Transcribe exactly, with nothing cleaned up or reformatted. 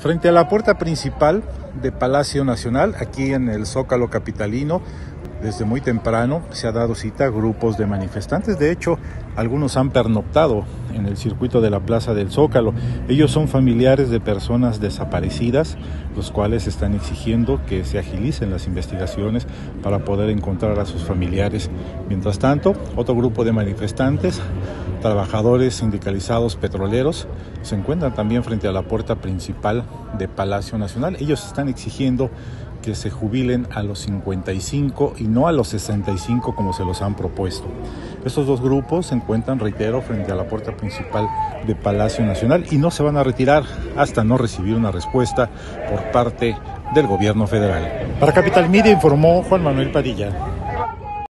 Frente a la puerta principal de Palacio Nacional, aquí en el Zócalo capitalino, desde muy temprano se ha dado cita a grupos de manifestantes. De hecho, algunos han pernoctado en el circuito de la Plaza del Zócalo. Ellos son familiares de personas desaparecidas, los cuales están exigiendo que se agilicen las investigaciones para poder encontrar a sus familiares. Mientras tanto, otro grupo de manifestantes, trabajadores sindicalizados petroleros, se encuentran también frente a la puerta principal de Palacio Nacional. Ellos están exigiendo que se jubilen a los cincuenta y cinco y no a los sesenta y cinco como se los han propuesto. Estos dos grupos se encuentran, reitero, frente a la puerta principal de Palacio Nacional y no se van a retirar hasta no recibir una respuesta por parte del gobierno federal. Para Capital Media informó Juan Manuel Padilla.